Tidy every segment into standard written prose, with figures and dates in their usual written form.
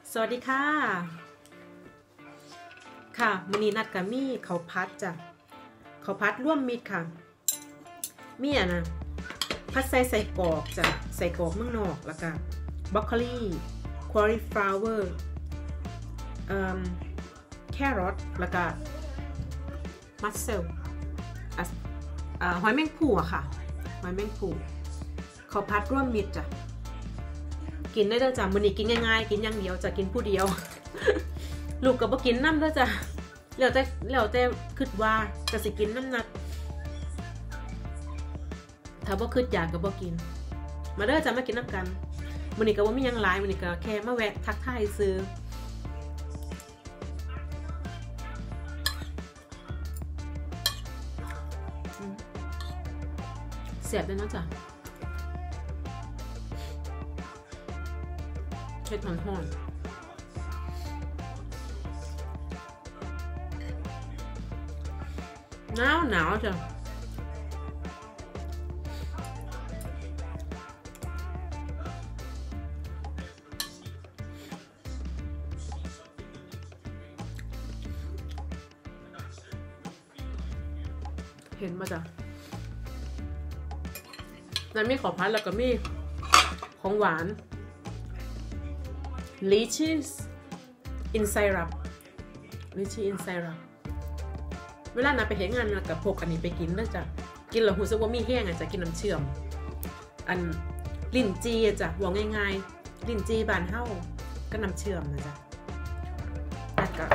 สวัสดีค่ะค่ะมื้อนี้นัดกับมี่ข้าวผัดจ้ะข้าวผัดร่วมมิตรค่ะมี่อ่ะนะผัดใส่กรอกจ้ะใส่กรอกเมืองนอกแล้วก็บรอกโคลีคอลิฟลาวเวอร์แครอทแล้วก็มัสเซลหอยแมงภู่อะค่ะหอยแมงภู่ข้าวผัดร่วมมิตรจ้ะกินได้เด้อจ้ะมื้อนี้กินง่ายๆกินอย่างเดียวจะกินผู้เดียว ลูกก็บ่กินน้ำเด้อจ้ะแล้วแต่คิดว่าจะสิกินน้ำนักถ้าบ่คิดอยากก็บ่กินมาเด้อจ้ะมากินน้ำกันมื้อนี้ก็บ่มีหยังหลายมื้อนี้ก็แค่มาแวะทักทายซื้อแซ่บด้วยเนาะจ้ะเฮ็ดฮ้อนๆหนาวจ้ะเห็นมาจ้ะแล้วมีของพัดแล้วก็มีของหวานLychees in syrup Lychee in syrup เวลาน่ะไปเห็นงานกับพกอันนี้ไปกินแล้วจ้ะกินแล้วรู้สึกว่ามีแห้งอ่ะจะกินน้ำเชื่อมอันลิ้นจี่จ้ะว่าง่ายๆลิ้นจี่บ้านเฮาก็น้ำเชื่อมนะจ้ะแล้วก็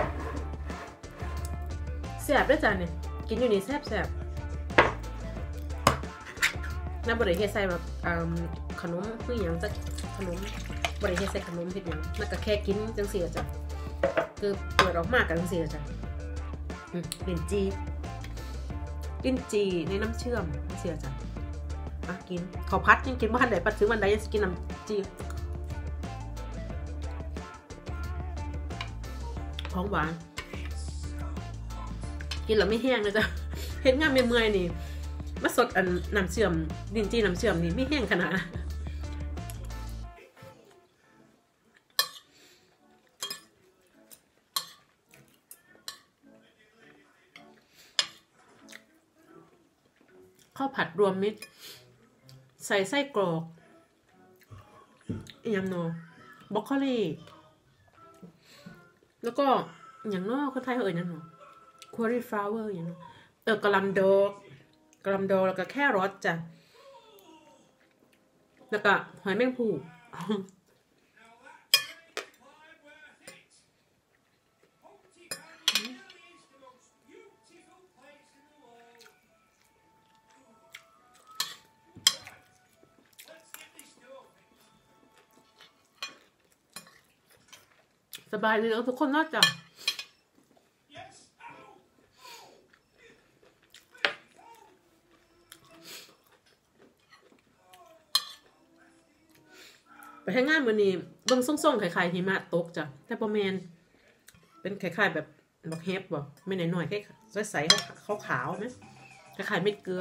แซ่บด้วยจ้ะเนี่ยกินอยู่นี่แซ่บน้ำบริเฮใส่แบบขนมคืออย่างจะขนมบริเฮใส่ขนมเห็ดอย่างแล้วก็แค่กินจังเสียจ้ะคือเปิดออกมากกันจังเสียจ้ะลิ้นจีในน้ำเชื่อมจังเสียจ้ะกินข้าวผัดยังกินบ้านไหนปัดซื้อวันใดยังกินน้ำจีของหวานกินแล้วไม่แห้งนะจ๊ะเห็นงานเมื่อยนี่มาสดอันน้ำเชื่อมลิ้นจีน้ำเชื่อมนี่ไม่แห้งขนาดข้าวผัดรวมมิตรใส่ไส้กรอกอย่างโนบรอกโคลีแล้วก็อย่างนอกคนไทยเขาเอ่ยนั่นหรอคอลิฟลาวเวอร์อย่างนกะหล่ำดอกแล้วก็แครอทจ้ะแล้วก็หอยแมงภู่สบายเลยทุกคนน่าจะไปให้งานวันนี้เบิ่งส่งๆคล้ายๆหิมะตกจ้ะแต่ประมาณเป็นคล้ายๆแบบบักเฮฟบ่ไม่หน่อยๆแค่ใสๆขาวๆไหมคล้ายๆเม็ดเกลือ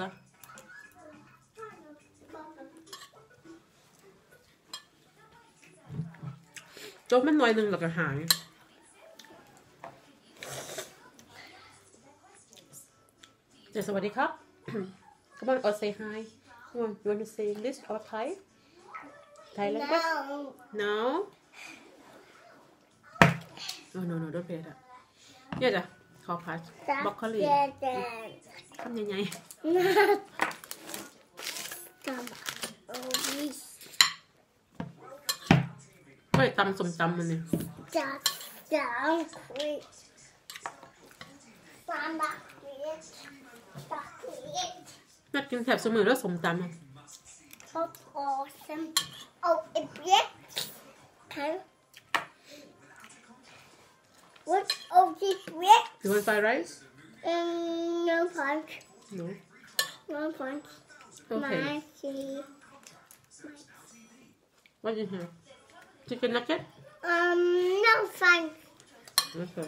จบมันหน่อยนึงแล้วก็หายสวัสดีครับ Come on or say hi Come on you want to say English or Thai Thai language No No don't pay that เนี่ยจ้ะข้าวผัดบรอกโคลีทำยังไงไม่ตำสมตำมันเนี่ยนัดกินแถบเสมอแล้วสมตำอ่ะ What of this bread? You want fried rice? No punch. No. No punch. Okay. What do you have? Chicken nugget? No punch. Okay.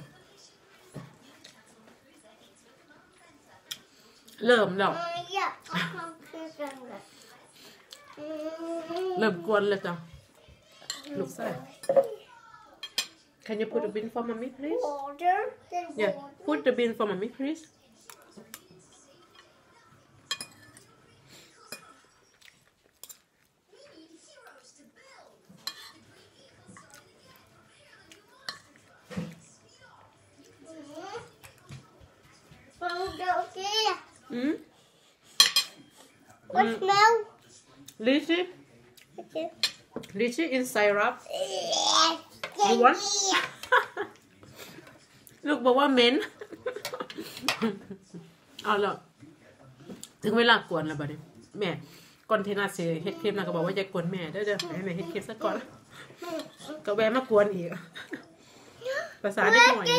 เริ่มแล้ว Yeah. เริ่มกวนเลยจ้ะลูกไส้ Can you put the bin for mommy please Water. Then Yeah water. put the bin for mommy please Okay. What Mm. smell? Lychee Okay. Lychee in syrup Yes. You want? ลูกบอกว่าเหม็น เอาละถึงเวลากวนแล้วบัดนี้แม่ก่อนเทน่าสิเฮ็ดคลิปนะก็บอกว่าอย่ากวนแม่เด้อให้แม่เฮ็ดคลิปซะก่อนก็แวะมากวนอีกภาษาเด็กหน่อยนะ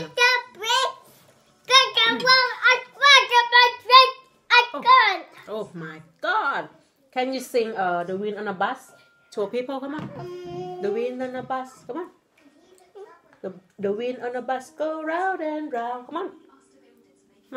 Oh my God Can you sing The Wind on a Bus to people come on The Wind on a Bus come on The Wind on a Bus go round and round come on มา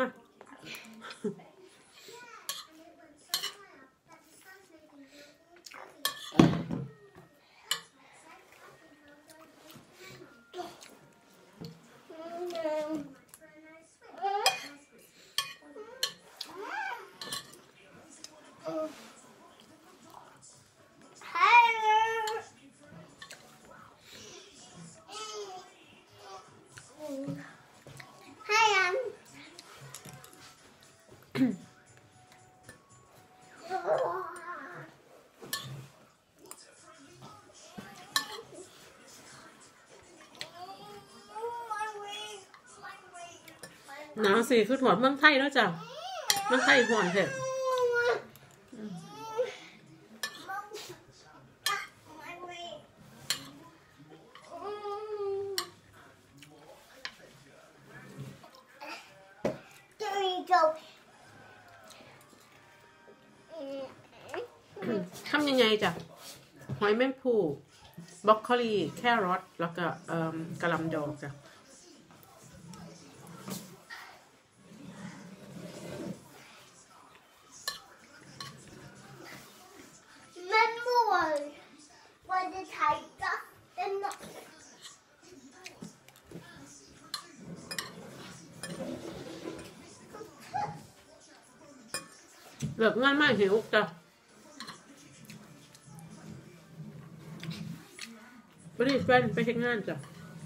หนาวสิคือหอดเมืองไทยแล้วจ้ะเมืองไทยหอนแท้ทำยังไงจ้ะหอยแมงภูบรอกโคลีแครอทแล้วก็กะหล่ำดอกจ้ะเลือกง่ายมากหิวจ้ะไม่ได้แฟนไปเฮ็ดงานจ้ะ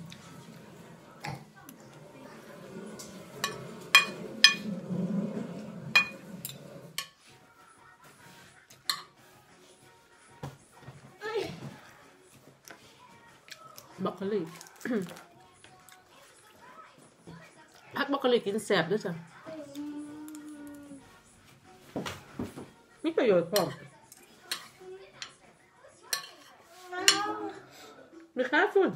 บรอกโคลี พักบรอกโคลีกินแสบด้วยจ้ะมีประโยชน์พอมีค่าฝุ่น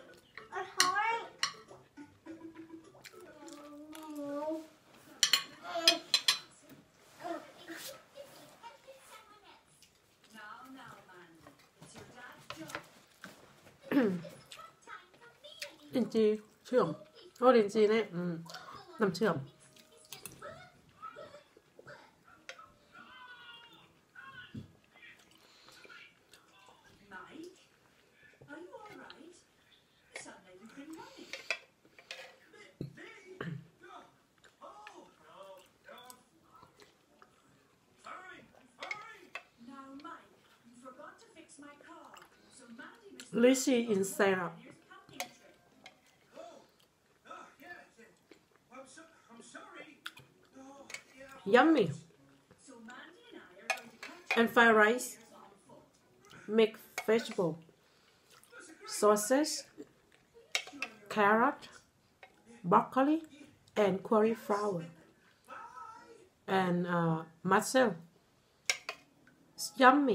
ลินจีเชื่อมโอ้ลินจีเนี่ยน้ำเชื่อมLychee in syrup Yummy and fried rice make vegetable sausage carrot broccoli and cauliflower and mussel it's yummy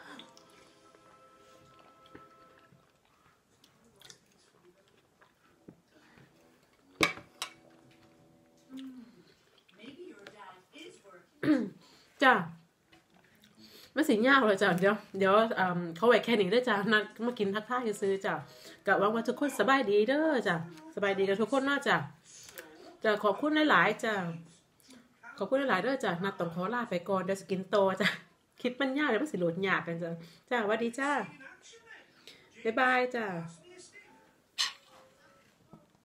จ้าไม่สิยากเลยจ้ะเดี๋ยวเขาไว้แค่นี้ได้จ้ะนัดมากินทักทายซื้อจ้ะกะหวังว่าทุกคนสบายดีเด้อจ้ะสบายดีกันทุกคนน่าจ้ะจะขอบคุณหลายๆจ้ะขอบคุณหลายๆเด้อจ้ะนัดต้องขอลาไปก่อนเดี๋ยวสกินโตจ้ะคิดมันยากเดี๋ยวมันสิโหลดยากกันจ้ะจ้าสวัสดีจ้าบ๊ายบายจ้า